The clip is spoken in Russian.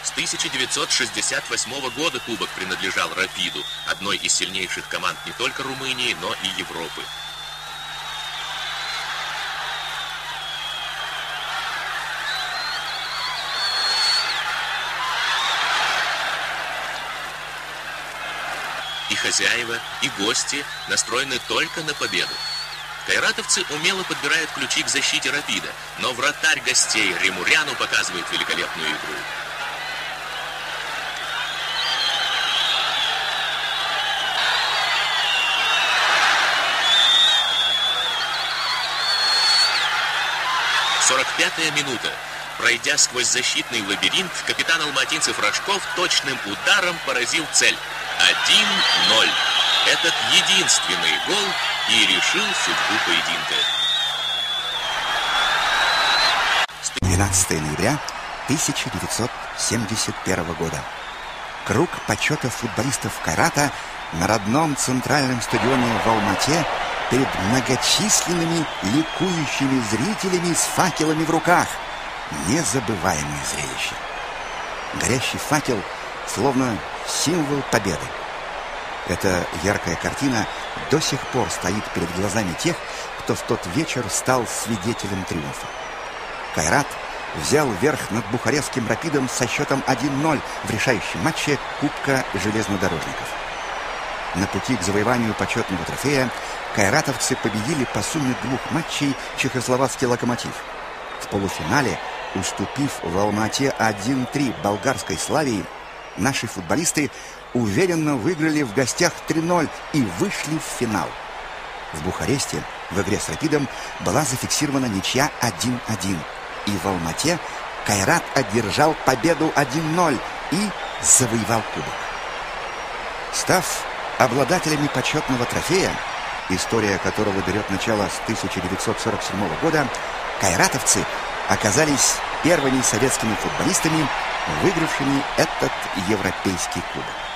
С 1968 года кубок принадлежал «Рапиду», одной из сильнейших команд не только Румынии, но и Европы. И хозяева, и гости настроены только на победу. Кайратовцы умело подбирают ключи к защите «Рапида», но вратарь гостей Ремуряну показывает великолепную игру. «45-я минута. Пройдя сквозь защитный лабиринт, капитан алматинцев Рожков точным ударом поразил цель. 1-0. Этот единственный гол и решил судьбу поединка. 12 ноября 1971 года. Круг почета футболистов Кайрата на родном центральном стадионе в Алмате перед многочисленными ликующими зрителями с факелами в руках. Незабываемое зрелище. Горящий факел словно символ победы. Эта яркая картина до сих пор стоит перед глазами тех, кто в тот вечер стал свидетелем триумфа. Кайрат взял верх над бухарестским «Рапидом» со счетом 1-0 в решающем матче Кубка железнодорожников. На пути к завоеванию почетного трофея кайратовцы победили по сумме 2 матчей чехословацкий «Локомотив». В полуфинале, уступив в Алма-Ате 1-3 болгарской «Славии», наши футболисты уверенно выиграли в гостях 3-0 и вышли в финал. В Бухаресте в игре с «Рапидом» была зафиксирована ничья 1-1. И в Алмате Кайрат одержал победу 1-0 и завоевал кубок. Став обладателями почетного трофея, история которого берет начало с 1947 года, кайратовцы оказались первыми советскими футболистами, выигравшими этот европейский кубок.